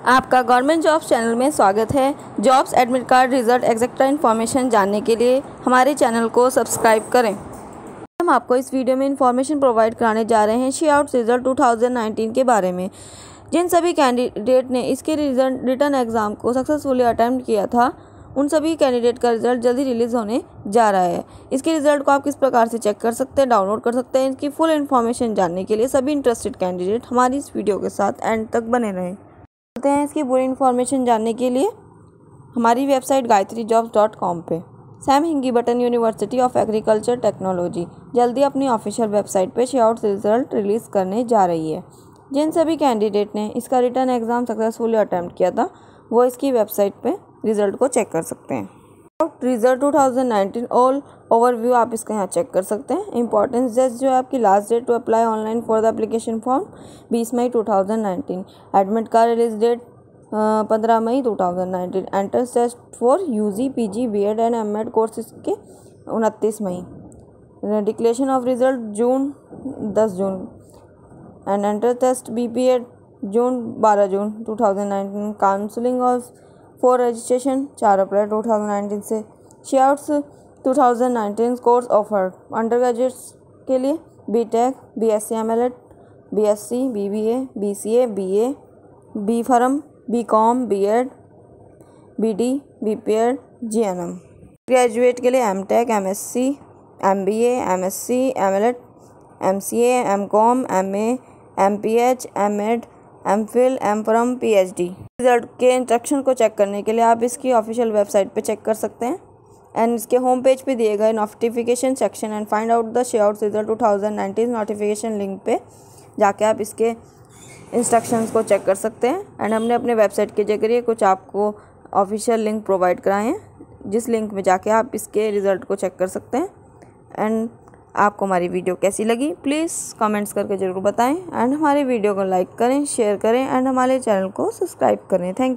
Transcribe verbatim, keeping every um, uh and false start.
आपका government jobs channel में स्वागत है। Jobs admit card result etcetera information जानने के लिए हमारे चैनल को सब्सक्राइब करें। हम आपको इस वीडियो में इन्फॉर्मेशन प्रोवाइड कराने जा रहे हैं शूट्स रिजल्ट दो हज़ार उन्नीस के बारे में। जिन सभी कैंडिडेट ने इसके रिजल्ट रिटर्न एग्ज़ाम को सक्सेसफुली अटेम्प्ट किया था, उन सभी कैंडिडेट का रिजल्ट जल्दी रिलीज़ होने जा रहा है। इसके रिजल्ट को आप किस प्रकार से चेक कर सकते हैं, डाउनलोड कर सकते हैं, इसकी फुल इन्फॉर्मेशन जानने के लिए सभी इंटरेस्टेड कैंडिडेट हमारी इस वीडियो के साथ एंड तक बने रहें। चलते हैं इसकी पूरी इन्फॉर्मेशन जानने के लिए हमारी website Gayatri jobs dot com पे। Sam Higginbottom university of agriculture technology जल्दी अपनी ऑफिशियल वेबसाइट पे शूट्स रिजल्ट रिलीज़ करने जा रही है। जिन सभी कैंडिडेट ने इसका रिटर्न एग्ज़ाम सक्सेसफुली अटैम्प्ट किया था, वो इसकी वेबसाइट पे रिज़ल्ट को चेक कर सकते हैं। रिजल्ट दो हज़ार उन्नीस ऑल ओवरव्यू आप इसका यहाँ चेक कर सकते हैं। इंपॉर्टेंस जस्ट जो है आपकी last date to apply online for the application form बीस मई दो हज़ार उन्नीस। एडमिट कार्ड रिलीज डेट पंद्रह मई दो हज़ार उन्नीस। Entrance test for UG PG BEd and MEd courses के उनतीस मई। डिक्लेरेशन ऑफ रिजल्ट जून दस जून एंड एंट्रेंस टेस्ट बीपीएड जून बारह जून दो हज़ार उन्नीस। काउंसलिंग ऑफ फॉर रजिस्ट्रेशन चार अप्रैल दो हज़ार उन्नीस से। शूट्स दो हज़ार उन्नीस कोर्स ऑफर अंडर ग्रेजुएट्स के लिए BTech, BSc MLEd, BSc, BBA, BCA, BA, B pharm, BCom, BEd, BD, BPEd, GNM. Graduate के लिए MTech, MSc, MBA, MSc, MLEd, MCA, MCom, MA, MPH, MEd, MPhil, MPharm, PhD. Result के instruction को check करने के लिए आप इसकी official website पे चेक कर सकते हैं एंड इसके होम पेज पे दिए गए notification section and find out the SHUATS result दो हज़ार उन्नीस नोटिफिकेशन लिंक पे जाके आप इसके इंस्ट्रक्शंस को चेक कर सकते हैं। एंड हमने अपने वेबसाइट के जरिए कुछ आपको ऑफिशियल लिंक प्रोवाइड कराए हैं, जिस लिंक में जाके आप इसके रिज़ल्ट को चेक कर सकते हैं। एंड आपको हमारी वीडियो कैसी लगी प्लीज़ कमेंट्स करके ज़रूर बताएं एंड हमारे वीडियो को लाइक करें, शेयर करें एंड हमारे चैनल को सब्सक्राइब करें। थैंक